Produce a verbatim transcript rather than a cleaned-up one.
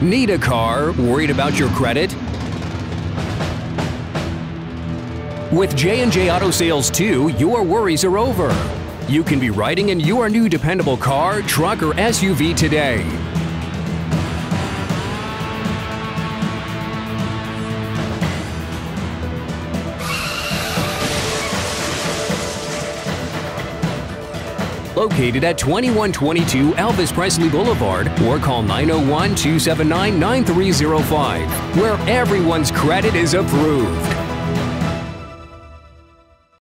Need a car? Worried about your credit? With J and J Auto Sales two, your worries are over. You can be riding in your new dependable car, truck, or S U V today. Located at twenty-one twenty-two Elvis Presley Boulevard, or call nine oh one, two seven nine, nine three oh five, where everyone's credit is approved.